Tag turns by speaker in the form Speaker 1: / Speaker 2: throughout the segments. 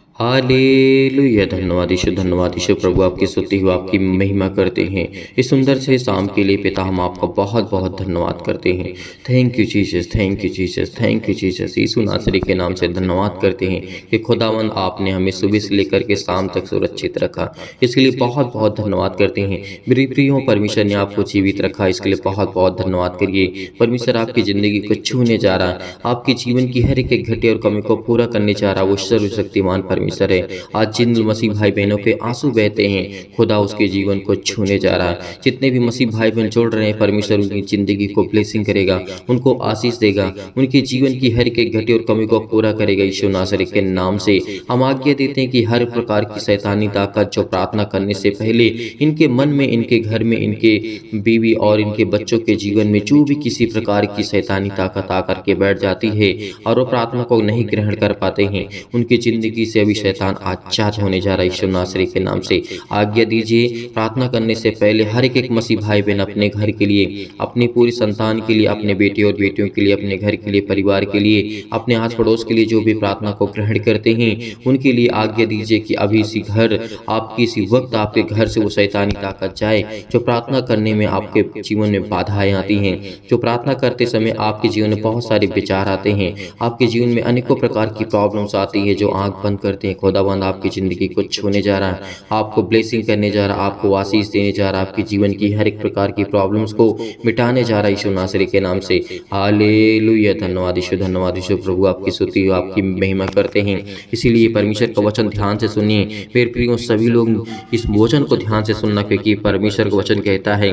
Speaker 1: Hallelujah. धन्यवाद यीशु, धन्यवाद यीशु। प्रभु आपकी स्तुति हो, आपकी महिमा करते हैं। इस सुंदर से शाम के लिए पिता हम आपका बहुत बहुत धन्यवाद करते हैं। Thank you Jesus, thank you Jesus, thank you Jesus. Yeshu नासरी के नाम से धन्यवाद करते हैं कि खुदावंद आपने हमें सुबह से लेकर के शाम तक सुरक्षित रखा। इसके लिए बहुत बहुत धन्यवाद करते हैं। मेरे प्रियो, परमेश्वर ने आपको जीवित रखा, इसके लिए बहुत बहुत धन्यवाद करिए। परमेश्वर आपकी ज़िंदगी को छूने जा रहा, आपकी जीवन की हर एक घटी और कमी को पूरा करने जा रहा वो सर्वशक्तिमान परमेश्वर है। आज जिन मसीह भाई बहनों पे आंसू बहते हैं, खुदा उसके जीवन को छूने जा रहा है। जितने भी मसीह भाई बहन जुड़ रहे हैं, परमेश्वर उनकी जिंदगी को ब्लेसिंग करेगा, उनको आशीष देगा, उनके जीवन की हर एक घटी और कमी को पूरा करेगा। यीशु नासरी के नाम से हम आज्ञा देते हैं कि हर प्रकार की शैतानी ताकत जो प्रार्थना करने से पहले इनके मन में, इनके घर में, इनके बीवी और इनके बच्चों के जीवन में जो भी किसी प्रकार की शैतानी ताकत आकर के बैठ जाती है और वो प्रार्थना को नहीं ग्रहण कर पाते हैं, उनकी जिंदगी से अभी शैतान आजाद होने जा रहा है। यीशु नासरी के नाम से आज्ञा दीजिए, प्रार्थना करने से पहले हर एक मसीह भाई बहन अपने घर के लिए, अपनी पूरी संतान के लिए, अपने बेटे और बेटियों के लिए, अपने घर के लिए, परिवार के लिए, अपने आस पड़ोस के लिए जो भी प्रार्थना को ग्रहण करते हैं उनके लिए आज्ञा दीजिए कि अभी इसी घर, आपकी इसी वक्त आपके घर से वो शैतानी ताकत जाए जो प्रार्थना करने में आपके जीवन में बाधाएं आती हैं, जो प्रार्थना करते समय आपके जीवन में बहुत सारे विचार आते हैं, आपके जीवन में अनेकों प्रकार की प्रॉब्लम्स आती है। जो आंख बंद करते हैं, खुदावंद आपकी जिंदगी को छूने जा रहा है, आपको ब्लेसिंग करने जा रहा है, आपको आशीष देने जा रहा है, आपकी जीवन की हर एक प्रकार की प्रॉब्लम्स को मिटाने जा रहा है यीशु नासरी के नाम से। हालेलुया। धन्यवाद यीशु, धन्यवाद यीशु। प्रभु आपकी स्तुति हो, आपकी महिमा करते हैं। इसीलिए परमेश्वर का वचन ध्यान से सुनिए मेरे प्रियो। सभी लोग इस वचन को ध्यान से सुनना, क्योंकि परमेश्वर का वचन कहता है,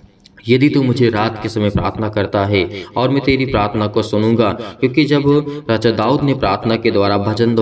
Speaker 1: यदि तू मुझे रात के समय प्रार्थना करता है और मैं तेरी प्रार्थना को सुनूंगा। क्योंकि जब राजा दाऊद ने प्रार्थना के द्वारा,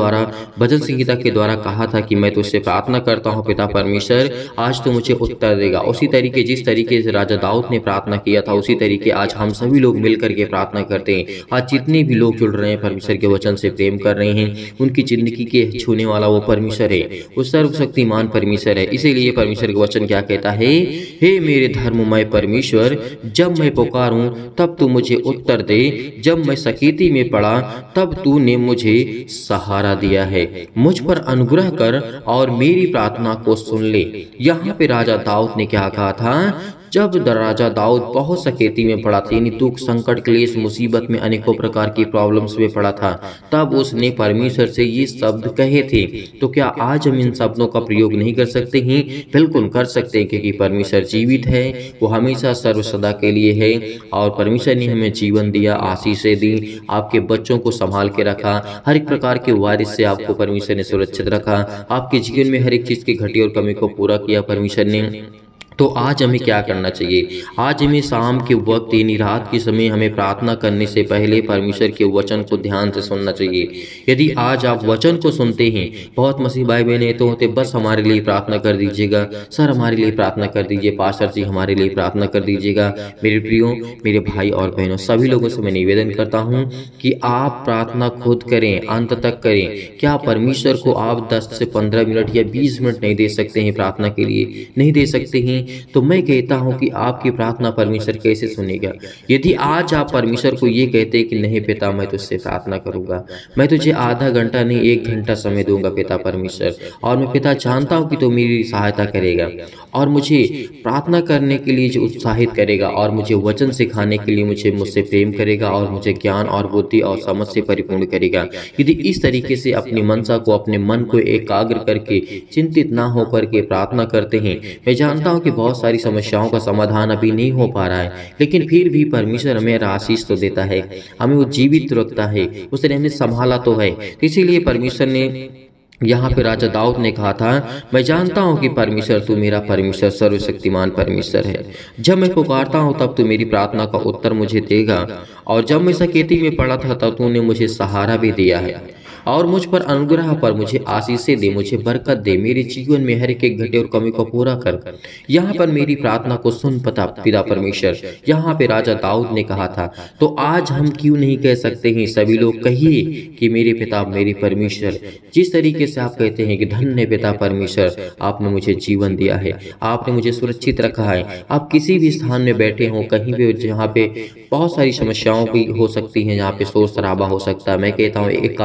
Speaker 1: भजन संहिता के द्वारा कहा था कि मैं तुझसे प्रार्थना करता हूँ पिता परमेश्वर, आज तो मुझे उत्तर देगा। उसी तरीके, जिस तरीके से राजा दाऊद ने प्रार्थना किया था, उसी तरीके आज हम सभी लोग मिलकर के प्रार्थना करते हैं। आज जितने भी लोग जुड़ रहे हैं, परमेश्वर के वचन से प्रेम कर रहे हैं, उनकी जिंदगी के छूने वाला वो परमेश्वर है, वो सर्वशक्तिमान परमेश्वर है। इसीलिए परमेश्वर का वचन क्या कहता है, हे मेरे धर्ममय परमेश्वर, जब मैं पुकारूं तब तू मुझे उत्तर दे, जब मैं सकीती में पड़ा तब तूने मुझे सहारा दिया है। मुझ पर अनुग्रह कर और मेरी प्रार्थना को सुन ले। यहाँ पे राजा दाऊद ने क्या कहा था, जब राजा दाऊद बहुत सकेती में पड़ा था, यानी दुख, संकट, क्लेश, मुसीबत में, अनेकों प्रकार की प्रॉब्लम्स में पड़ा था, तब उसने परमेश्वर से ये शब्द कहे थे। तो क्या आज हम इन शब्दों का प्रयोग नहीं कर सकते हैं? बिल्कुल कर सकते हैं, क्योंकि परमेश्वर जीवित है, वो हमेशा सर्वसदा के लिए है। और परमेश्वर ने हमें जीवन दिया, आशीषें दी, आपके बच्चों को संभाल के रखा, हर एक प्रकार के वायरस से आपको परमेश्वर ने सुरक्षित रखा, आपके जीवन में हर एक चीज की घटी और कमी को पूरा किया परमेश्वर ने। तो आज हमें क्या करना चाहिए? आज हमें शाम के वक्त, यानी रात के समय, हमें प्रार्थना करने से पहले परमेश्वर के वचन को ध्यान से सुनना चाहिए। यदि आज आप वचन को सुनते हैं, बहुत मसीह भाई बहने तो होते, बस हमारे लिए प्रार्थना कर दीजिएगा, सर हमारे लिए प्रार्थना कर दीजिए, पास्टर जी हमारे लिए प्रार्थना कर दीजिएगा। मेरे प्रियो, मेरे भाई और बहनों, सभी लोगों से मैं निवेदन करता हूँ कि आप प्रार्थना खुद करें, अंत तक करें। क्या परमेश्वर को आप 10 से 15 मिनट या 20 मिनट नहीं दे सकते हैं? प्रार्थना के लिए नहीं दे सकते हैं? तो मैं कहता हूं कि आपकी प्रार्थना परमेश्वर कैसे सुनेगा? यदि आज आप परमेश्वर को ये कहते हैं कि नहीं पिता, मैं तुझसे प्रार्थना करूंगा, मैं तुझे आधा घंटा नहीं 1 घंटा समय दूंगा पिता परमेश्वर, और मैं पिता जानता हूं कि तू मेरी सहायता करेगा और मुझे प्रार्थना करने के लिए जो उत्साहित करेगा, और मुझे वचन सिखाने के लिए मुझसे प्रेम करेगा, और मुझे ज्ञान और बुद्धि और समझ से परिपूर्ण करेगा। यदि इस तरीके से अपनी मनसा को, अपने मन को एकाग्र करके, चिंतित ना होकर के प्रार्थना करते हैं, मैं जानता हूं कि बहुत सारी समस्याओं का समाधान अभी नहीं हो पा रहा है, लेकिन फिर भी परमेश्वर हमें आशीष तो देता है, हमें वो जीवित रखता है, उसने हमें संभाला तो है। इसीलिए परमेश्वर ने यहाँ पे राजा दाऊद ने कहा था, मैं जानता हूँ कि परमेश्वर, तू मेरा परमेश्वर सर्वशक्तिमान परमेश्वर है। जब मैं पुकारता हूँ तब तू मेरी प्रार्थना का उत्तर मुझे देगा, और जब मैं सकेती में पड़ा था तब तूने मुझे सहारा भी दिया है, और मुझ पर अनुग्रह पर मुझे आशीषें दे, मुझे बरकत दे, मेरे जीवन में हर एक घटे और कमी को पूरा कर। यहाँ पर मेरी प्रार्थना को सुन पिता परमेश्वर, यहाँ पे राजा दाऊद ने कहा था। तो आज हम क्यों नहीं कह सकते हैं? सभी लोग कहिए कि मेरे पिता, मेरे परमेश्वर। जिस तरीके से आप कहते हैं कि धन्य पिता परमेश्वर, आपने मुझे जीवन दिया है, आपने मुझे सुरक्षित रखा है। आप किसी भी स्थान में बैठे हों, कहीं भी, जहाँ पे बहुत सारी समस्याओं भी हो सकती हैं, जहाँ पे शोर शराबा हो सकता है, मैं कहता हूँ एकांत में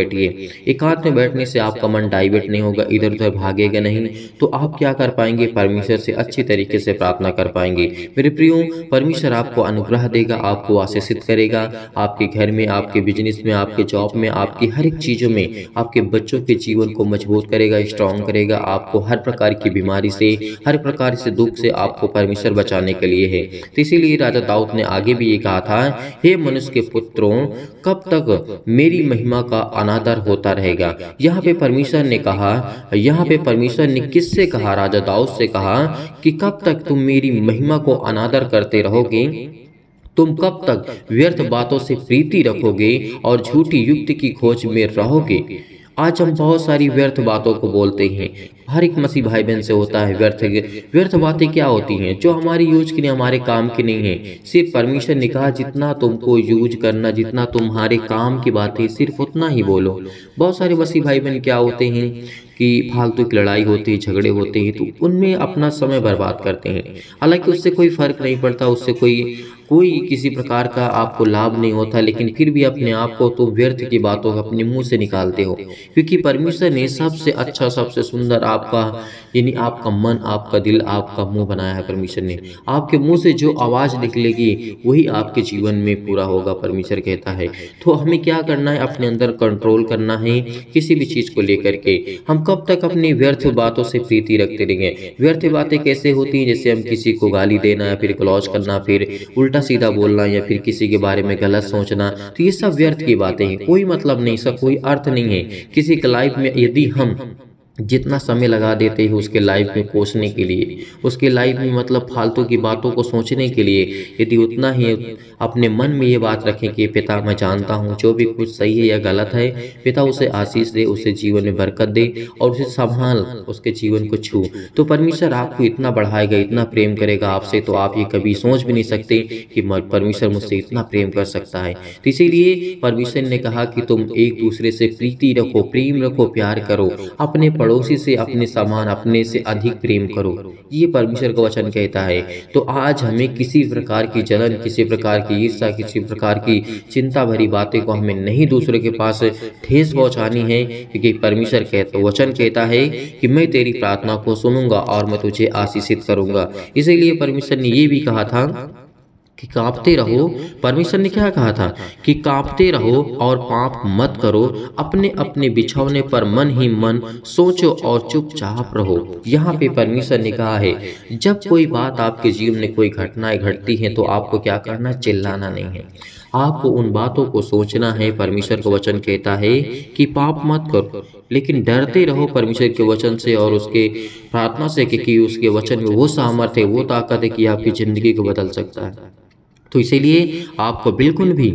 Speaker 1: बैठिए। एकांत में बैठने से आपका मन डाइवर्ट नहीं होगा, इधर उधर भागेगा नहीं, तो आप क्या कर पाएंगे, परमेश्वर से अच्छी तरीके से प्रार्थना कर पाएंगे। मेरे प्रियो, परमेश्वर आपको अनुग्रह देगा, आपको आशीषित करेगा, आपके घर में, आपके बिजनेस में, आपके जॉब में, आपकी हर एक चीज़ों में, आपके बच्चों के जीवन को मजबूत करेगा, स्ट्रांग करेगा। आपको हर प्रकार की बीमारी से, हर प्रकार से दुख से आपको परमेश्वर बचाने के लिए है। तो इसीलिए राजा दाऊद ने आगे भी ये कहा था, हे मनुष्य के पुत्रों, कब तक मेरी महिमा का अनादर होता रहेगा। यहाँ पे परमेश्वर ने कहा, यहाँ पे परमेश्वर ने किससे कहा, राजा दाऊद से कहा कि कब तक तुम मेरी महिमा को अनादर करते रहोगे, तुम कब तक व्यर्थ बातों से प्रीति रखोगे और झूठी युक्ति की खोज में रहोगे। आज हम बहुत सारी व्यर्थ बातों को बोलते हैं, हर एक मसीह भाई बहन से होता है। व्यर्थ बातें क्या होती हैं, जो हमारी यूज के लिए, हमारे काम की नहीं है। सिर्फ परमेश्वर ने कहा जितना तुमको यूज करना, जितना तुम्हारे काम की बातें, सिर्फ उतना ही बोलो। बहुत सारे मसीह भाई बहन क्या होते हैं कि फालतू की लड़ाई होती है, झगड़े होते हैं, तो उनमें अपना समय बर्बाद करते हैं। हालांकि उससे कोई फर्क नहीं पड़ता, उससे कोई किसी प्रकार का आपको लाभ नहीं होता, लेकिन फिर भी अपने आप को तो व्यर्थ की बातों को अपने मुंह से निकालते हो। क्योंकि परमेश्वर ने सबसे अच्छा, सबसे सुंदर आपका, यानी आपका मन, आपका दिल, आपका मुंह बनाया है। परमेश्वर ने आपके मुंह से जो आवाज़ निकलेगी वही आपके जीवन में पूरा होगा, परमेश्वर कहता है। तो हमें क्या करना है, अपने अंदर कंट्रोल करना है किसी भी चीज़ को लेकर के। हम कब तक अपनी व्यर्थ बातों से प्रीति रखते रहेंगे। व्यर्थ बातें कैसे होती हैं, जैसे हम किसी को गाली देना या फिर गलौज करना, फिर उल्टा सीधा बोलना या फिर किसी के बारे में गलत सोचना, तो ये सब व्यर्थ की बातें हैं, कोई मतलब नहीं, इसका कोई अर्थ नहीं है। किसी के लाइफ में यदि हम जितना समय लगा देते हैं उसके लाइफ में कोसने के लिए, उसके लाइफ में मतलब फालतू की बातों को सोचने के लिए, यदि उतना ही अपने मन में ये बात रखें कि पिता मैं जानता हूँ जो भी कुछ सही है या गलत है, पिता उसे आशीष दे, उसे जीवन में बरकत दे और उसे संभाल, उसके जीवन को छू, तो परमेश्वर आपको इतना बढ़ाएगा, इतना प्रेम करेगा आपसे, तो आप ये कभी सोच भी नहीं सकते कि परमेश्वर मुझसे इतना प्रेम कर सकता है। तो इसीलिए परमेश्वर ने कहा कि तुम एक दूसरे से प्रीति रखो, प्रेम रखो, प्यार करो, अपने पड़ोसी से अपने समान, अपने से अधिक प्रेम करो, ये परमेश्वर का वचन कहता है। तो आज हमें किसी प्रकार की जलन, किसी प्रकार की ईर्ष्या, किसी प्रकार की चिंता भरी बातें को हमें नहीं दूसरे के पास ठेस पहुंचानी है, क्योंकि परमेश्वर कहता, वचन कहता है कि मैं तेरी प्रार्थना को सुनूंगा और मैं तुझे आशीषित करूंगा। इसीलिए परमेश्वर ने ये भी कहा था कि कांपते रहो। परमेश्वर ने क्या कहा था कि कांपते रहो और पाप मत करो, अपने अपने बिछौने पर मन ही मन सोचो और चुपचाप रहो। यहाँ पे परमेश्वर ने कहा है, जब कोई बात आपके जीवन में, कोई घटनाएं घटती हैं, तो आपको क्या करना, चिल्लाना नहीं है, आपको उन बातों को सोचना है। परमेश्वर का वचन कहता है कि पाप मत करो, लेकिन डरते रहो परमेश्वर के वचन से और उसके प्रार्थना से, क्योंकि उसके वचन में वो सामर्थ्य है, वो ताकत है कि आपकी जिंदगी को बदल सकता है। तो इसीलिए आपको बिल्कुल भी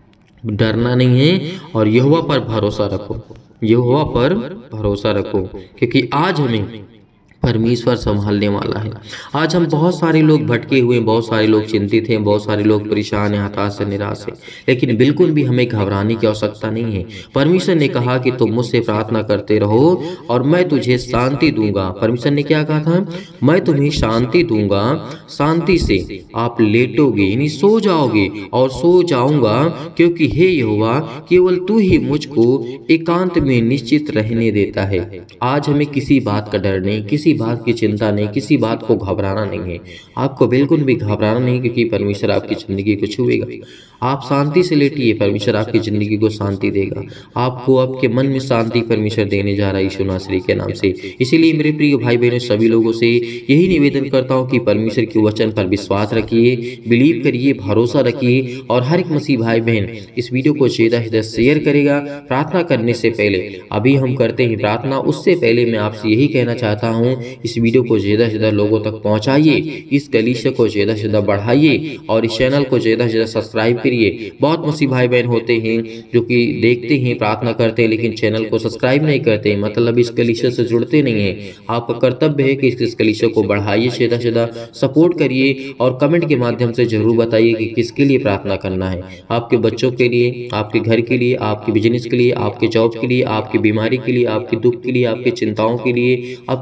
Speaker 1: डरना नहीं है और यहोवा पर भरोसा रखो, यहोवा पर भरोसा रखो, क्योंकि आज हमें परमेश्वर संभालने वाला है। आज हम बहुत सारे लोग भटके हुए, बहुत सारे लोग चिंतित हैं, बहुत सारे लोग परेशान हैं, हताश से, निराश है, लेकिन बिल्कुल भी हमें घबराने की आवश्यकता नहीं है। परमेश्वर ने कहा कि तुम मुझसे प्रार्थना करते रहो और मैं तुझे शांति दूंगा। परमेश्वर ने क्या कहा था, मैं तुम्हें शांति दूंगा, शांति से आप लेटोगे, यानी सो जाओगे और सो जाऊंगा, क्योंकि हे यहोवा केवल तू ही मुझको एकांत में निश्चित रहने देता है। आज हमें किसी बात का डर नहीं, किसी बात की चिंता नहीं, किसी बात को घबराना नहीं है। आपको बिल्कुल भी घबराना नहीं, क्योंकि परमेश्वर आपकी जिंदगी को छुएगा। आप शांति से लेटिए, परमेश्वर आपकी जिंदगी को शांति देगा। आपको आपके मन में शांति परमेश्वर देने जा रहा है यीशु नासरी के नाम से। इसीलिए मेरे प्रिय भाई बहनों, सभी लोगों से यही निवेदन करता हूँ कि परमेश्वर के वचन पर विश्वास रखिए, बिलीव करिए, भरोसा रखिए और हर एक मसीह भाई बहन इस वीडियो को ज़्यादा से ज़्यादा शेयर करेगा। प्रार्थना करने से पहले, अभी हम करते हैं प्रार्थना, उससे पहले मैं आपसे यही कहना चाहता हूँ, इस वीडियो को ज़्यादा से ज़्यादा लोगों तक पहुँचाइए, इस कलीसिया को ज़्यादा से ज़्यादा बढ़ाइए और इस चैनल को ज़्यादा से ज़्यादा सब्सक्राइब करिए। बहुत मसीह भाई बहन होते हैं जो कि देखते हैं, प्रार्थना करते हैं, लेकिन चैनल को सब्सक्राइब नहीं करते, मतलब इस कलीसिया से जुड़ते नहीं हैं। आपका कर्तव्य है कि इस कलीसिया को बढ़ाइए, ज़्यादा से ज़्यादा सपोर्ट करिए और कमेंट के माध्यम से जरूर बताइए कि किसके लिए प्रार्थना करना है। आपके बच्चों के लिए, आपके घर के लिए, आपके बिजनेस के लिए, आपके जॉब के लिए, आपकी बीमारी के लिए, आपके दुख के लिए, आपकी चिंताओं के लिए, आप किसी भी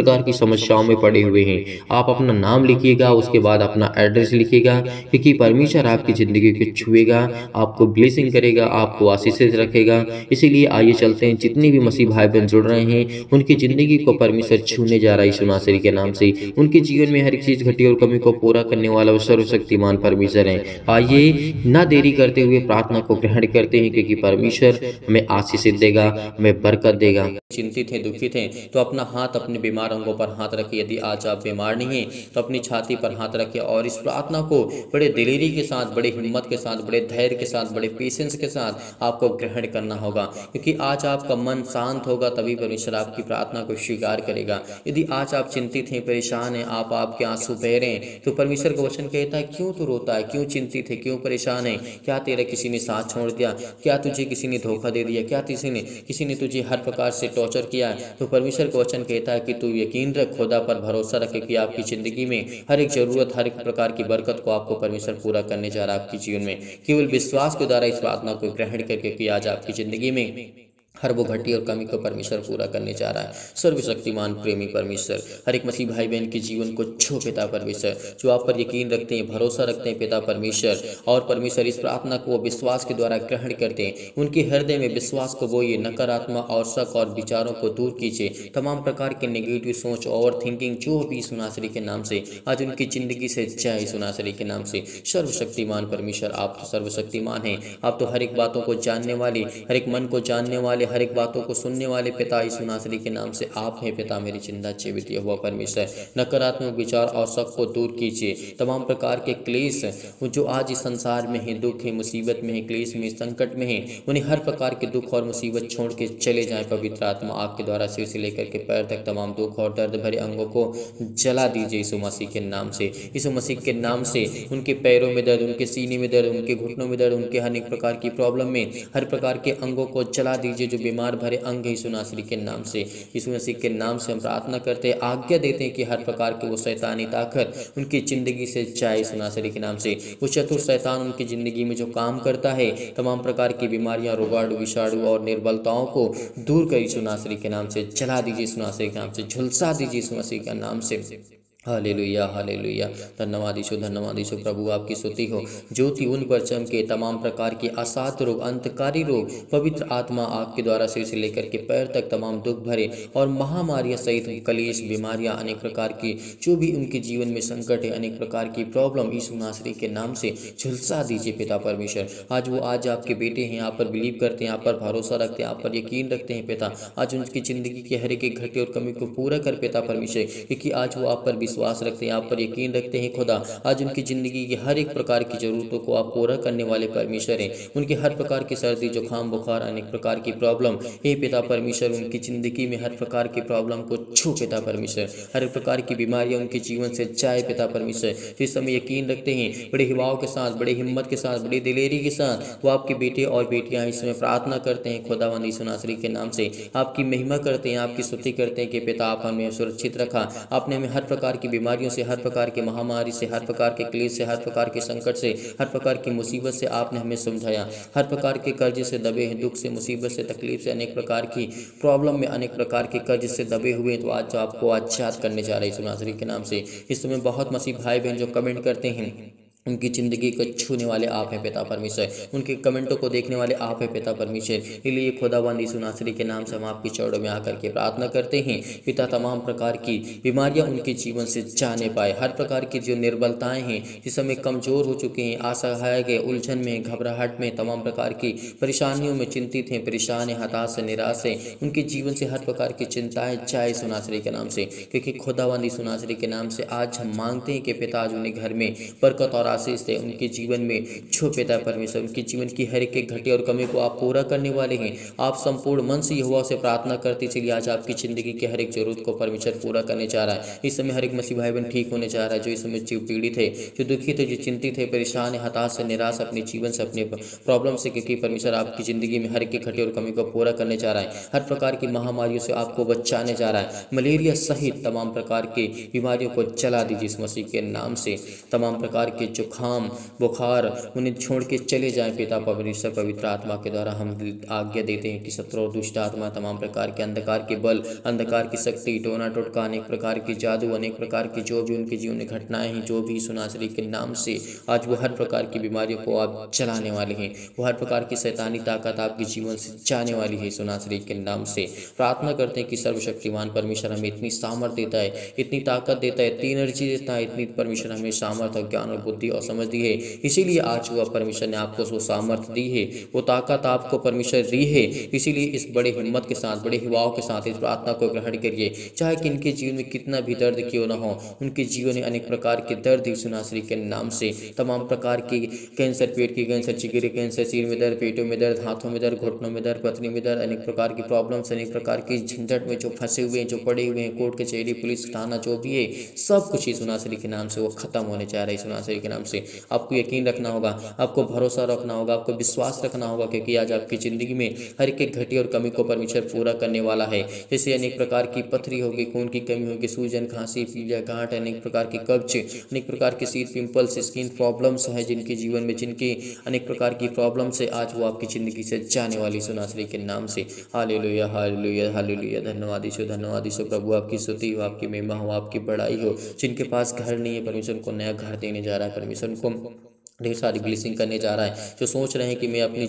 Speaker 1: प्रकार की समस्याओं में पड़े हुए हैं, आप अपना नाम लिखिएगा, उसके बाद अपना एड्रेस लिखिएगा, क्योंकि परमेश्वर आपकी ज़िंदगी को छुएगा, आपको ब्लेसिंग करेगा, आपको आशीषित रखेगा। इसीलिए आइए चलते हैं, जितने भी मसीह भाई बहन जुड़ रहे हैं उनकी ज़िंदगी को परमेश्वर छूने जा रहा है यीशु नासरी के नाम से। उनके जीवन में हर एक चीज़ घटी और कमी को पूरा करने वाला वो सर्वशक्तिमान परमेश्वर है। आइए ना देरी करते हुए प्रार्थना को ग्रहण करते हैं, क्योंकि परमेश्वर हमें आशीषित देगा, हमें बरकत देगा। चिंतित हैं, दुखित हैं तो अपना हाथ अपने बीमार अंगों पर हाथ रखिए। यदि आज आप बीमार नहीं हैं तो अपनी छाती पर हाथ रखिए और इस प्रार्थना को बड़े दिलेरी के साथ, बड़े हिम्मत के साथ, बड़े धैर्य के साथ, बड़े पेशेंस के साथ आपको ग्रहण करना होगा, क्योंकि आज आपका मन शांत होगा तभी परमेश्वर आपकी प्रार्थना को स्वीकार करेगा। यदि आज आप चिंतित हैं, परेशान हैं, आप आपके आंसू बह रहे हैं, तो परमेश्वर का वचन कहता है क्यों तू रोता है, क्यों चिंतित है, क्यों परेशान है? क्या तेरा किसी ने साथ छोड़ दिया? क्या तुझे किसी ने धोखा दे दिया? क्या किसी ने तुझे हर प्रकार से टॉर्चर किया है? तो परमेश्वर का वचन कहता है कि तू यकीन रख, खुदा पर भरोसा रखे कि आपकी ज़िंदगी में हर एक ज़रूरत, हर एक प्रकार की बरकत को आपको परमेश्वर पूरा करने जा रहा है आपके जीवन में। केवल विश्वास के द्वारा इस प्रार्थना को ग्रहण करके कि आज आपकी ज़िंदगी में हर वो घटी और कमी को परमेश्वर पूरा करने जा रहा है। सर्वशक्तिमान प्रेमी परमेश्वर हर एक मसीह भाई बहन के जीवन को छो पिता परमेश्वर, जो आप पर यकीन रखते हैं, भरोसा रखते हैं पिता परमेश्वर, और परमेश्वर इस प्रार्थना को विश्वास के द्वारा ग्रहण करते हैं। उनके हृदय में विश्वास को बोइए, नकारात्मक और शक और विचारों को दूर कीजिए। तमाम प्रकार के नेगेटिव सोच, ओवर थिंकिंग जो भी यीशु नासरी के नाम से आज उनकी ज़िंदगी से जाए यीशु नासरी के नाम से। सर्वशक्तिमान परमेश्वर आप तो सर्वशक्तिमान हैं, आप तो हर एक बातों को जानने वाले, हर एक मन को जानने वाले, हर एक बातों को सुनने वाले पिता यीशु नासरी के नाम से आप हैं पिता। मेरी चिंता जीवित हुआ परमेश्वर, नकारात्मक विचार और शक को दूर कीजिए। तमाम प्रकार के क्लेश जो आज इस संसार में है, दुख है, मुसीबत में है, क्लेश में, संकट में है, उन्हें हर प्रकार के दुख और मुसीबत छोड़ के चले जाएं। पवित्र आत्मा आग के द्वारा सिर से लेकर के पैर तक तमाम दुख और दर्द भरे अंगों को जला दीजिए यीशु मसीह के नाम से। यीशु मसीह के नाम से उनके पैरों में दर्द, उनके सीने में दर्द, उनके घुटनों में दर्द, उनके हर एक प्रकार की प्रॉब्लम में हर प्रकार के अंगों को जला दीजिए जो बीमार भरे अंग यीशु नासरी के नाम से। यीशु मसीह के नाम से हम प्रार्थना करते हैं, आज्ञा देते हैं कि हर प्रकार के वो शैतानी ताकत उनकी ज़िंदगी से जाए यीशु नासरी के नाम से। वो चतुर शैतान उनकी ज़िंदगी में जो काम करता है, तमाम प्रकार की बीमारियां, रोगाणु, विषाणु और निर्बलताओं को दूर कर यीशु नासरी के नाम से जला दीजिए यीशु नासरी के नाम से, झुलसा दीजिए यीशु मसीह के नाम से। Hallelujah hallelujah. धन्यवाद यीशु प्रभु आपकी स्तुति हो। ज्योति उन पर चमके, तमाम प्रकार के असाध्य रोग, अंतकारी रोग, पवित्र आत्मा आपके द्वारा सिर से लेकर के पैर तक तमाम दुख भरे और महामारियां सहित कलेश, बीमारियां, अनेक प्रकार की जो भी उनके जीवन में संकट है, अनेक प्रकार की प्रॉब्लम यीशु नासरी के नाम से झुलसा दीजिए पिता परमेश्वर। आज आपके बेटे हैं, आप पर बिलीव करते हैं, आप पर भरोसा रखते हैं, आप पर यकीन रखते हैं पिता। आज उनकी ज़िंदगी की हर एक घटी और कमी को पूरा कर पिता परमेश्वर, क्योंकि आज वो आप पर विश्वास रखते हैं, आप पर यकीन रखते हैं खुदा। आज उनकी ज़िंदगी की हर एक प्रकार की ज़रूरतों को आप पूरा करने वाले परमेश्वर हैं। उनकी हर प्रकार की सर्दी, जुकाम, बुखार, अनेक प्रकार की प्रॉब्लम, हे पिता परमेश्वर, उनकी ज़िंदगी में हर प्रकार की प्रॉब्लम को छू पिता परमेश्वर। हर प्रकार की बीमारियां उनके जीवन से जाए पिता परमेश्वर। जिस समय यकीन रखते हैं, बड़े हिवाओं के साथ, बड़े हिम्मत के साथ, बड़ी दिलेरी के साथ वो आपके बेटे और बेटियां इस समय प्रार्थना करते हैं खुदावंद यीशु नासरी के नाम से। आपकी महिमा करते हैं, आपकी स्तुति करते हैं कि पिता आप हमें सुरक्षित रखा, आपने हमें हर प्रकार की बीमारियों से, हर प्रकार की महामारी से, हर प्रकार के क्लेश से, हर प्रकार के संकट से, हर प्रकार की मुसीबत से आपने हमें समझाया। हर प्रकार के कर्ज से दबे हैं, दुख से, मुसीबत से, तकलीफ से, अनेक प्रकार की प्रॉब्लम में, अनेक प्रकार के कर्ज से दबे हुए हैं, तो आज आपको आजाद करने जा रहे हैं यीशु नासरी के नाम से। इस समय बहुत मसीह भाई बहन जो कमेंट करते हैं, उनकी ज़िंदगी को छूने वाले आप हैं पिता परमेश्वर, उनके कमेंटों को देखने वाले आप हैं पिता परमेश्वर। इसलिए खुदावंद यीशु नासरी के नाम से हम आपकी चौड़ों में आकर के प्रार्थना करते हैं पिता, तमाम प्रकार की बीमारियां उनके जीवन से जाने पाए। हर प्रकार की जो निर्बलताएं हैं, जिस समय कमज़ोर हो चुके हैं, असहाय गए, उलझन में, घबराहट में, तमाम प्रकार की परेशानियों में चिंतित हैं, परेशान हैं, हताश हैं, निराश हैं, उनके जीवन से हर प्रकार की चिंताएँ जाए यीशु नासरी के नाम से। क्योंकि खुदावंद यीशु नासरी के नाम से आज हम मांगते हैं कि पिता आज उन्हें घर में बरकत और आशीष से उनके जीवन में छो पिता परमेश्वर। उनके जीवन की हर एक घटी और कमी को आप पूरा करने वाले हैं। आप संपूर्ण मन से यहोवा से प्रार्थना करते चलिए, आज आपकी ज़िंदगी की हर एक जरूरत को परमेश्वर पूरा करने जा रहा है। इस समय हर एक मसीह भाई बहन ठीक होने जा रहा है, जो इस समय पीड़ित है, जो दुखित है, जो चिंतित है, परेशान है, हताश है, निराश अपने जीवन से, अपने प्रॉब्लम से, क्योंकि परमेश्वर आपकी ज़िंदगी में हर एक घटी और कमी को पूरा करने जा रहा है। हर प्रकार की महामारियों से आपको बचाने जा रहा है। मलेरिया सहित तमाम प्रकार की बीमारियों को जला दीजिए इस मसीह के नाम से। तमाम प्रकार के जो जुकाम बुखार उन्हें छोड़ के चले जाएं पिता परमेश्वर पवित्र आत्मा के द्वारा हम आज्ञा देते हैं कि शत्रु और दुष्ट आत्मा तमाम प्रकार के अंधकार के बल अंधकार की शक्ति टोना टोटका अनेक प्रकार की जादू अनेक प्रकार की जो भी उनके जीवन में घटनाएं हैं जो भी सुनासरी के नाम से आज वो हर प्रकार की बीमारियों को आप चलाने वाले हैं। वो हर प्रकार की शैतानी ताकत आपके जीवन से जाने वाली है सुनासरी के नाम से। प्रार्थना करते हैं कि सर्वशक्तिमान परमेश्वर हमें इतनी सामर्थ देता है इतनी ताकत देता है इतनी एनर्जी देता है इतनी परमेश्वर हमें सामर्थ और ज्ञान और बुद्धि और समझ दी है। इसीलिए आज वो परमेश्वर ने आपको वो सामर्थ दी है वो ताकत आपको परमेश्वर दी है। इसीलिए इस बड़े हिम्मत के साथ बड़े हिवाओं के साथ इस प्रार्थना को ग्रहण करिए। चाहे कि इनके जीवन में कितना भी दर्द क्यों ना हो उनके जीवन में अनेक प्रकार के दर्द यीशु नासरी के नाम से तमाम प्रकार की कैंसर पेट की कैंसर जिगर कैंसर सिर में दर्द पेटों में दर्द हाथों में दर्द घुटनों में दर्द पत्नी में दर्द अनेक प्रकार की प्रॉब्लम्स अनेक प्रकार की झंझट में जो फंसे हुए हैं जो पड़े हुए हैं कोर्ट कचहरी पुलिस थाना जो भी है सब कुछ यीशु नासरी के नाम से वो खत्म होने जा रहा है यीशु नासरी के नाम से। आपको यकीन रखना होगा आपको भरोसा रखना होगा आपको विश्वास रखना होगा क्योंकि आज आपकी जिंदगी में हर एक घटी और कमी को परमेश्वर पूरा करने वाला है। जैसे अनेक प्रकार की पथरी होगी खून की कमी होगी सूजन खांसी पीलिया गांठ अनेक प्रकार की कब्ज अनेक प्रकार के सीट पिंपल्स स्किन प्रॉब्लम्स है जिनके जीवन में जिनकी अनेक प्रकार की प्रॉब्लम्स है आज वो आपकी जिंदगी से जाने वाली यीशु नासरी के नाम से। हालेलुया हालेलुया हालेलुया धन्यवाद यीशु प्रभु आपकी स्तुति हो आपकी महिमा हो आपकी बड़ाई हो। जिनके पास घर नहीं है परमेश्वर को नया घर देने जा रहा है परमेश्वर को ढेर सारी ब्लेसिंग करने जा रहा है। जो सोच रहे हैं कि मैं अपने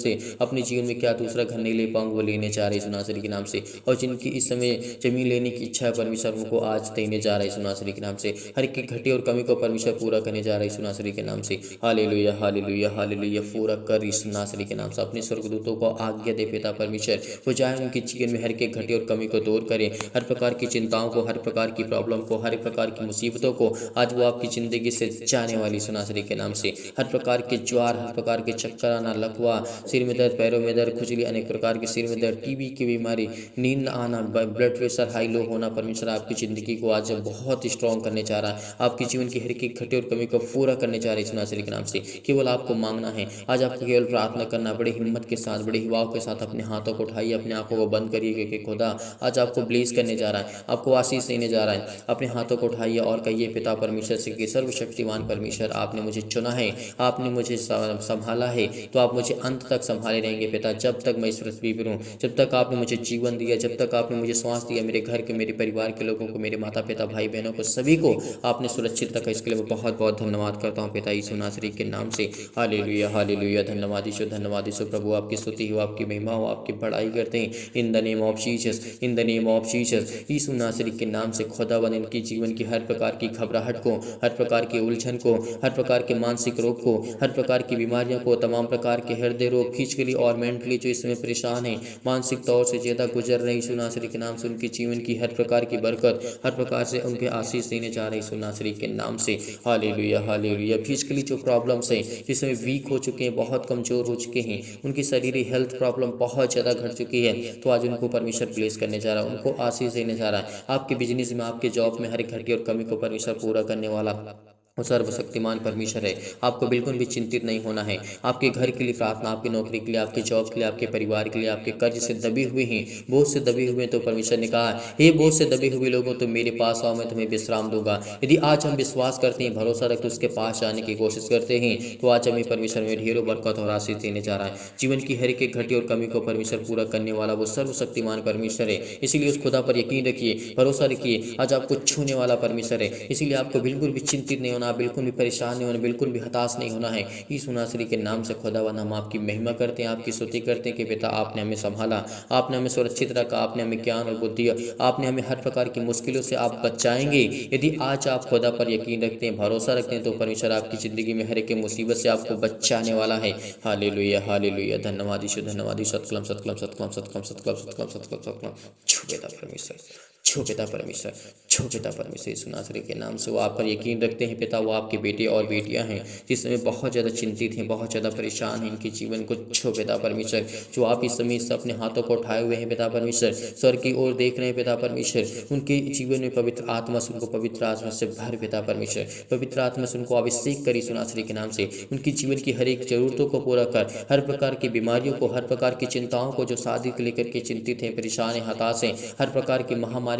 Speaker 1: जीवन में क्या दूसरा घर नहीं ले पाऊंगा वो लेने जा रहे हैं यीशु नासरी के नाम से। और जिनकी इस समय जमीन लेने की इच्छा है परमेश्वर उनको आज देने जा रहा है यीशु नासरी के नाम से। हर एक घटी और कमी को परमेश्वर पूरा करने जा रहा है यीशु नासरी के नाम से। हालेलुया हालेलुया हालेलुया पूरा कर यीशु नासरी के नाम से। अपने स्वर्गदूतों को आज्ञा दे पिता परमेश्वर वो जाए उनके जीवन में हर एक घटी और कमी को दूर करें हर प्रकार की चिंताओं को हर प्रकार की प्रॉब्लम को हर प्रकार की मुसीबतों को आज वो आपकी ज़िंदगी से जाने वाली यीशु नासरी के नाम से। हर प्रकार के ज्वार हर प्रकार के चक्कर आना लकवा सिर में दर्द पैरों में दर्द खुजली अनेक प्रकार के सिर में दर्द टीबी की बीमारी नींद न आना ब्लड प्रेशर हाई लो होना परमेश्वर आपकी ज़िंदगी को आज बहुत स्ट्रॉन्ग करने जा रहा है। आपके जीवन की हर एक घटी और कमी को पूरा करने जा रहे हैं यीशु नासरी के नाम से। केवल आपको मांगना है आज आपको केवल प्रार्थना करना बड़े हिम्मत के साथ बड़े हिवाओं के साथ अपने हाथों को उठाइए अपने आंखों को बंद करिए क्योंकि खुदा आज आपको ब्लेस करने जा रहा है आपको आशीष देने जा रहा है। अपने हाथों को उठाइए और कहिए पिता परमेश्वर से कि सर्वशक्तिमान परमेश्वर आपने मुझे चुना है आपने मुझे संभाला है तो आप मुझे अंत तक संभाले रहेंगे पिता। जब तक मैं इस पृथ्वी पर हूँ जब तक आपने मुझे जीवन दिया जब तक आपने मुझे श्वास दिया मेरे घर के मेरे परिवार के लोगों को मेरे माता पिता भाई बहनों को सभी को आपने सुरक्षित रखा इसके लिए मैं बहुत बहुत धन्यवाद करता हूँ पिता यीशु नासरी के नाम से। हालेलुया हालेलुया धन्यवाद यीशु प्रभु आपकी स्तुति हो आपकी महिमा हो आपकी बड़ाई करते हैं in the name of Jesus in the name of Jesus Yeshu नासरी के नाम से। खुदावन इनकी जीवन की हर प्रकार की घबराहट को हर प्रकार की उलझन को हर प्रकार के मानसिक रोग को हर प्रकार की बीमारियों को तमाम प्रकार के हृदय रोग फिजिकली और मेंटली जो इसमें परेशान है मानसिक तौर से ज़्यादा गुजर रहे यीशु नासरी के नाम से उनके जीवन की हर प्रकार की बरकत हर प्रकार से उनके आशीष देने जा रहे यीशु नासरी के नाम से। हालेलुया हालेलुया फिजिकली जो प्रॉब्लम्स हैं जिसमें वीक हो चुके हैं बहुत कमज़ोर हो चुके हैं उनकी शरीरी हेल्थ प्रॉब्लम बहुत ज़्यादा घट चुकी है तो आज उनको परमेश्वर ब्लेस करने जा रहा है उनको आशीष देने जा रहा है। आपके बिजनेस में आपके जॉब में हर एक घटी और कमी को परमेश्वर पूरा करने वाला वो सर्वशक्तिमान परमेश्वर है। आपको बिल्कुल भी चिंतित नहीं होना है। आपके घर के लिए प्रार्थना आपकी नौकरी के लिए आपके जॉब के लिए आपके परिवार के लिए आपके कर्ज से दबे हुए हैं बोझ से दबे हुए हैं तो परमेश्वर ने कहा हे बोझ से दबे हुए लोगों तो मेरे पास आओ मैं तुम्हें विश्राम दूंगा। यदि आज हम विश्वास करते हैं भरोसा रखते उसके पास जाने की कोशिश करते हैं तो आज हमें परमेश्वर में ढेरों बरकत और आशीष देने जा रहा है। जीवन की हर एक घटी और कमी को परमेश्वर पूरा करने वाला वो सर्वशक्तिमान परमेश्वर है। इसीलिए उस खुदा पर यकीन रखिए भरोसा रखिए आज आपको छूने वाला परमेश्वर है। इसीलिए आपको बिल्कुल भी चिंतित नहीं होना बिल्कुल भी परेशान नहीं होना बिल्कुल भी हताश नहीं होना है। यीशु नासरी के नाम से खुदावन हम आपकी महिमा करते हैं आपकी स्तुति करते हैं कि पिता आपने हमें संभाला आपने हमें सुरक्षित रखा आपने हमें ज्ञान और बुद्धि आपने हमें हर प्रकार की मुश्किलों से आप बचाएंगे। यदि आज आप खुदा पर यकीन रखते हैं भरोसा रखते हैं तो परमेश्वर आपकी ज़िंदगी में हर एक मुसीबत से आपको बचाने वाला है। हालेलुया हालेलुया धन्यवाद यीशु सतकलम सतकलम सतकलम सतकलम सतकलम सतकलम सतकलम सतकलम छुपेता परमेश्वर छो पिता परमेश्वर यीशु नासरी के नाम से वो आप पर यकीन रखते हैं पिता वो आपके बेटे और बेटियां हैं जिस समय बहुत ज़्यादा चिंतित हैं बहुत ज़्यादा परेशान हैं इनके जीवन को छो पिता परमेश्वर जो आप इस समय से अपने हाथों को उठाए हुए हैं पिता परमेश्वर स्वर्ग की ओर देख रहे हैं पिता परमेश्वर उनके जीवन में पवित्र आत्मा से उनको पवित्र आत्मा से भर पिता परमेश्वर पवित्र आत्मा से उनको अभिषेक करी यीशु नासरी के नाम से उनकी जीवन की हर एक जरूरतों को पूरा कर हर प्रकार की बीमारियों को हर प्रकार की चिंताओं को जो शादी को लेकर के चिंतित हैं परेशान हैं हताश हैं हर प्रकार की महामारी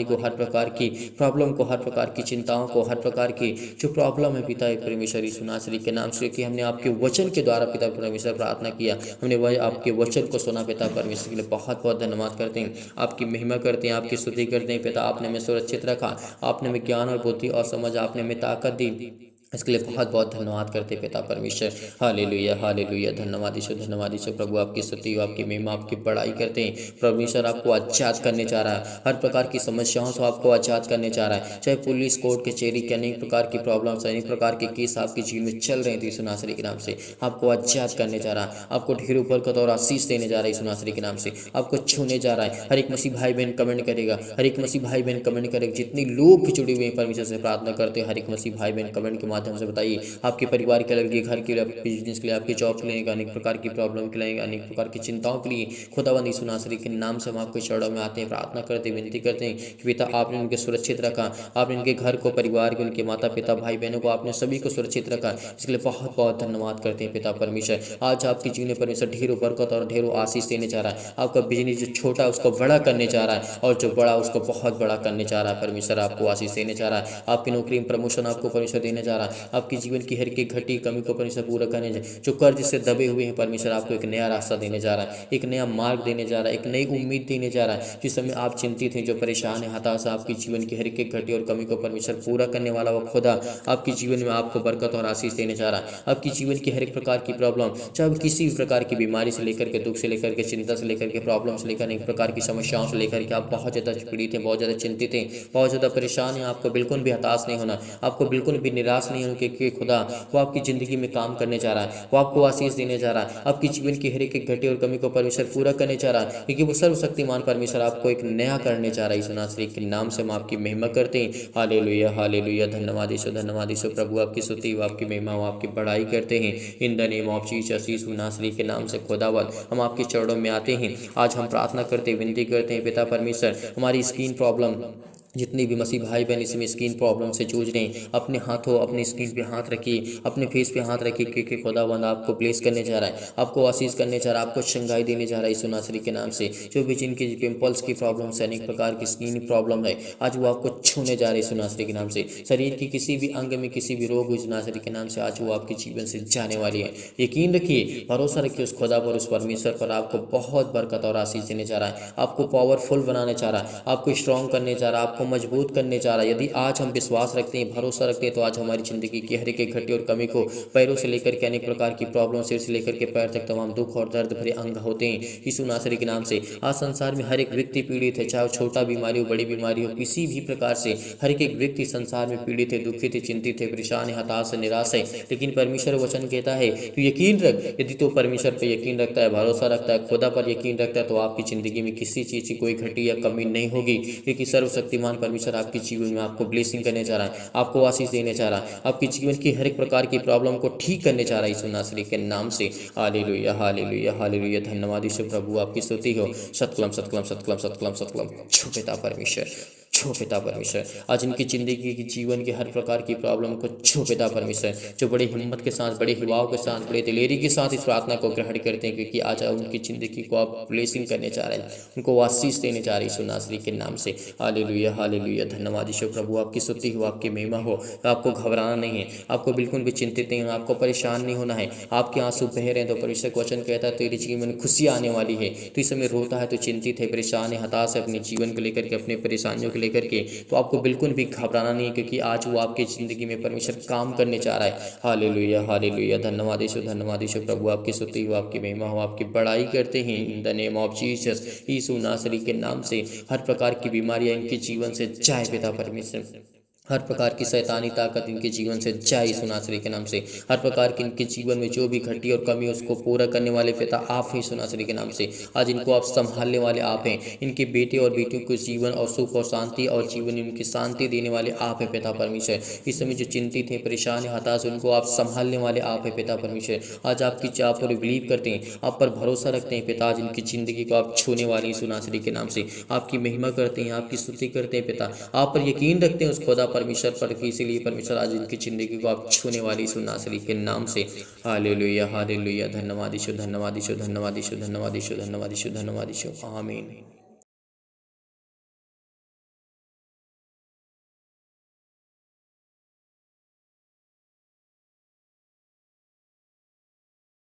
Speaker 1: को, हर प्रकार की प्रॉब्लम को, हर प्रकार की चिंताओं को, हर प्रकार की जो प्रॉब्लम है पिता परमेश्वर यीशु नासरी के नाम से, कि हमने आपके वचन के द्वारा पिता परमेश्वर प्रार्थना किया, हमने वह आपके वचन को सुना पिता परमेश्वर के लिए बहुत बहुत धन्यवाद करते हैं, आपकी महिमा करते हैं, आपकी स्तुति करते हैं पिता। आपने हमें सुरक्षित रखा, आपने हमें ज्ञान और बुद्धि और समझ, आपने हमें ताकत दी, इसके लिए बहुत बहुत धन्यवाद करते पिता परमेश्वर। हालेलुया हालेलुया, धन्यवाद ईश्वर, धन्यवाद ईश्वर प्रभु, आपकी स्तुति, आपकी महिमा, आपकी बड़ाई करते हैं। परमेश्वर आपको आजाद करने चाह रहा है, हर प्रकार की समस्याओं से आपको आजाद करने चाह रहा है, चाहे पुलिस कोर्ट कचहरी के अनेक प्रकार की प्रॉब्लम्स, अनेक प्रकार के केस आपके जीवन में चल रहे थे, यीशु नासरी के नाम से आपको आजाद करने जा रहा है, आपको ढेरों बरकत और आशीष देने जा रहा है, यीशु नासरी के नाम से आपको छूने जा रहा है। हर एक मसीह भाई बहन कमेंट करेगा, हर एक मसीह भाई बहन कमेंट करेगा, जितने लोग भी जुड़े हुए हैं परमेश्वर से प्रार्थना करते हैं, हर एक मसीह भाई बहन कमेंट के माध्यम से बताइए आपके परिवार के लिए, घर के लिए, आपके बिजनेस के लिए, आपके जॉब के लिए, अनेक प्रकार की प्रॉब्लम के लिए, अनेक प्रकार की चिंताओं के लिए खुदावंद यीशु नासरी के नाम से हम आपके चरणों में आते हैं, प्रार्थना करते हैं, विनती करते हैं कि पिता आपने उनके सुरक्षित रखा, आपने उनके घर को, परिवार को, उनके माता पिता भाई बहनों को, आपने सभी को सुरक्षित रखा, इसके लिए बहुत बहुत धन्यवाद करते हैं पिता परमेश्वर। आज आपके जीवन में परमेश्वर ढेरों बरकत और ढेरों आशीष देने जा रहा है, आपका बिजनेस जो छोटा है उसको बड़ा करने जा रहा है, और जो बड़ा उसको बहुत बड़ा करने जा रहा है, परमेश्वर आपको आशीष देने जा रहा है, आपकी नौकरी में प्रमोशन आपको परमेश्वर देने जा रहा है, आपकी जीवन की हर एक घटी कमी को परमेश्वर पूरा करने जा, जो कर्ज से दबे हुए हैं परमेश्वर आपको एक नया रास्ता देने जा रहा है, एक नया मार्ग देने जा रहा है, एक नई उम्मीद देने जा रहा है। जिस समय आप चिंतित हैं, जो परेशान है, हताश है, आपकी जीवन की हर एक घटी और कमी को परमेश्वर पूरा करने वाला वो खुदा आपके जीवन में आपको बरकत और आशीष देने जा रहा है। आपकी जीवन की हर एक प्रकार की प्रॉब्लम, चाहे किसी भी प्रकार की बीमारी से लेकर के, दुख से लेकर के, चिंता से लेकर के, प्रॉब्लम से लेकर, एक प्रकार की समस्याओं से लेकर के, आप बहुत ज़्यादा पीड़ित हैं, बहुत ज़्यादा चिंतित हैं, बहुत ज़्यादा परेशान हैं, आपको बिल्कुल भी हताश नहीं होना, आपको बिल्कुल भी निराश नहीं होना, क्योंकि खुदा वो आपकी ज़िंदगी में काम करने जा रहा है, वो आपको आशीष देने जा रहा है, आपकी जीवन की हर एक घटी और कमी को परमेश्वर पूरा करने जा रहा है, क्योंकि वो सर्वशक्तिमान परमेश्वर आपको एक नया करने जा रहा है। यीशु नासरी के नाम से हम आपकी महिमा करते हैं। हालेलुया हालेलुया, धन्यवाद ईश्वर, धन्यवाद ईश्वर प्रभु, आपकी स्तुति, आपकी महिमा, आपकी बड़ाई करते हैं। In the name of Jesus, Yeshu नासरी के नाम से खुदावंद हम आपके चरणों में आते हैं। आज हम प्रार्थना करते, विनती करते हैं पिता परमेश्वर, हमारी स्किन प्रॉब्लम, जितने भी मसीह भाई बहन इसमें स्किन प्रॉब्लम से जूझ रहे हैं, अपने हाथों, अपनी स्किन पे हाथ रखिए, अपने फेस पे हाथ रखिए, क्योंकि खुदावंद आपको ब्लेस करने जा रहा है, आपको आशीष करने जा रहा है, आपको शंगाई देने जा रहा है यीशु नासरी के नाम से। जो भी जिनकी पिंपल्स की प्रॉब्लम है, अनेक प्रकार की स्किन प्रॉब्लम है, आज वो आपको छूने जा रहे हैं यीशु नासरी के नाम से। शरीर की किसी भी अंग में किसी भी रोग यीशु नासरी के नाम से आज वो आपके जीवन से जाने वाली है। यकीन रखिए, भरोसा रखिए उस खुदा पर, उस परमेश्वर पर, आपको बहुत बरकत और आशीष देने जा रहा है, आपको पावरफुल बनाने जा रहा है, आपको स्ट्रॉन्ग करने जा रहा है, आपको मजबूत करने जा रहा है। यदि आज हम विश्वास रखते हैं, भरोसा रखते हैं, तो आज हमारी जिंदगी की हर एक घटी और कमी को, पैरों से लेकर के अनेक प्रकार की प्रॉब्लम, सिर से लेकर के पैर तक तमाम दुख और दर्द भरे अंग होते हैं यीशु नासरी के नाम से। आज संसार में हर एक व्यक्ति पीड़ित है, चाहे छोटा बीमारी हो, बड़ी बीमारी हो, किसी भी प्रकार से हर एक व्यक्ति संसार में पीड़ित है, दुखित है, चिंतित है, परेशान है, हताश है, निराश है। लेकिन परमेश्वर वचन कहता है तो यकीन रख, यदि तो परमेश्वर पर यकीन रखता है, भरोसा रखता है, खुदा पर यकीन रखता है, तो आपकी जिंदगी में किसी चीज़ की कोई घटी या कमी नहीं होगी, क्योंकि सर्वशक्तिमान परमेश्वर आपकी जीवन में आपको ब्लेसिंग करने जा रहा है, आपको आशीष देने जा रहा है, आपकी जीवन की हर एक प्रकार की प्रॉब्लम को ठीक करने जा रहा है यीशु नासरी के नाम से। हालेलुया हालेलुया हालेलुया, धन्यवाद यीशु प्रभु, आपकी स्तुति हो। सतकलम सतकलम सतकलम सतकलम सतकलम, छो पिता परमेश्वर, छो पिता परमेश्वर, आज इनकी जिंदगी की जीवन की हर प्रकार की प्रॉब्लम को छो पिता परमेश्वर, जो बड़ी हिम्मत के साथ, बड़े हिवाओं के साथ, बड़े दिलेरी के साथ इस प्रार्थना को ग्रहण करते हैं, क्योंकि आज उनकी जिंदगी को आप ब्लेसिंग करने जा रहे हैं, उनको आशीष देने जा रहे हैं यीशु नासरी के नाम से। हालेलुया हालेलुया, धन्यवाद यीशु प्रभु, आपकी स्तुति हो, आपकी महिमा हो। आपको घबराना नहीं है, आपको बिल्कुल भी चिंतित नहीं होना, आपको परेशान नहीं होना है। आपके आंसू बह रहे हैं तो परमेश्वर का वचन कहता है तेरे जीवन में खुशियाँ आने वाली है। तो इस समय रोता है, तो चिंतित है, परेशान है, हताश है अपने जीवन को लेकर के, अपने परेशानियों को लेकर के, तो आपको बिल्कुल भी घबराना नहीं है, क्योंकि आज वो आपकी ज़िंदगी में परमेश्वर काम करने जा रहा है। हालेलुया हालेलुया, धन्यवाद यीशु, धन्यवाद यीशु प्रभु, आपकी स्तुति हो, आपकी महिमा हो, आपकी बड़ाई करते हैं in the name of Jesus, Yeshu नासरी के नाम से। हर प्रकार की बीमारियां इनके जीवन से जाए पिता परमेश्वर, हर प्रकार की शैतानी ताकत इनके जीवन से जाए यीशु नासरी के नाम से। हर प्रकार की इनके जीवन में जो भी घटी और कमी उसको पूरा करने वाले पिता आप हैं यीशु नासरी के नाम से। आज इनको आप संभालने वाले आप हैं, इनके बेटे और बेटियों को जीवन और सुख और शांति और जीवन में उनकी शांति देने वाले आप हैं पिता परमेश्वर। इस समय जो चिंतित हैं, परेशान हैं, हताश, उनको आप संभालने वाले आप हैं पिता परमेश्वर। आज आपकी चाह पर बिलीव करते हैं, आप पर भरोसा रखते हैं पिता, आज इनकी जिंदगी को आप छूने वाले यीशु नासरी के नाम से। आपकी महिमा करते हैं, आपकी स्तुति करते हैं पिता, आप पर यकीन रखते हैं उस खुदा परमेश्वर पर, इसीलिए परमेश्वर आज इनकी जिंदगी को आप छूने वाली यीशु नासरी के नाम से। हालेलुया हालेलुया, धन्यवाद यीशु, धन्यवाद यीशु, धन्यवाद यीशु, धन्यवाद यीशु, धन्यवाद यीशु, धन्यवाद यीशु, आमीन।